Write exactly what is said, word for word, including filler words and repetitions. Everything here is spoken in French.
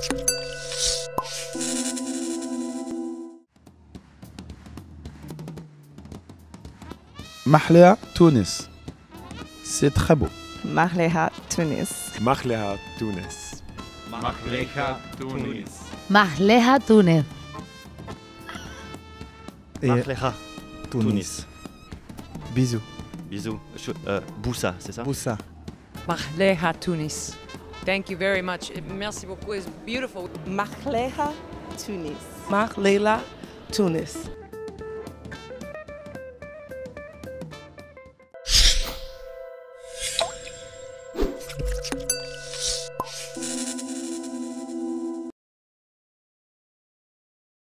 Mahleha Tunis. C'est très beau. Mahleha Tunis. Mahleha Tunis. Mahleha Tunis. Mahleha Tunis. Mahleha Tunis. Bisous. Bisous. Euh, Boussa, c'est ça? Boussa. Mahleha Tunis. Thank you very much. Merci beaucoup. It's beautiful. Mahleha Tunis. Mahleha Tunis.